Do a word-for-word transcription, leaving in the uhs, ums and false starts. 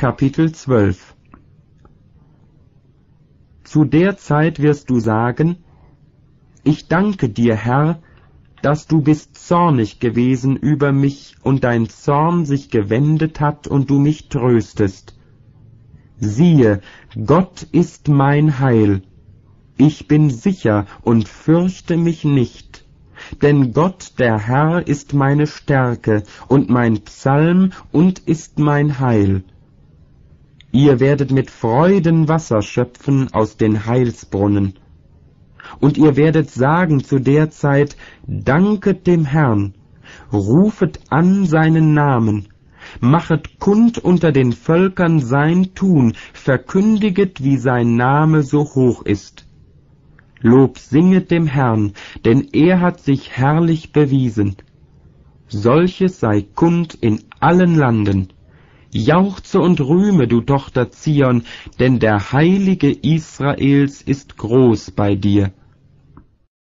Kapitel zwölf. Zu der Zeit wirst du sagen: Ich danke dir, Herr, dass du bist zornig gewesen über mich und dein Zorn sich gewendet hat und du mich tröstest. Siehe, Gott ist mein Heil. Ich bin sicher und fürchte mich nicht, denn Gott, der Herr, ist meine Stärke und mein Psalm und ist mein Heil. Ihr werdet mit Freuden Wasser schöpfen aus den Heilsbrunnen. Und ihr werdet sagen zu der Zeit: Danket dem Herrn, rufet an seinen Namen, machet kund unter den Völkern sein Tun, verkündiget, wie sein Name so hoch ist. Lob singet dem Herrn, denn er hat sich herrlich bewiesen. Solches sei kund in allen Landen. Jauchze und rühme, du Tochter Zion, denn der Heilige Israels ist groß bei dir.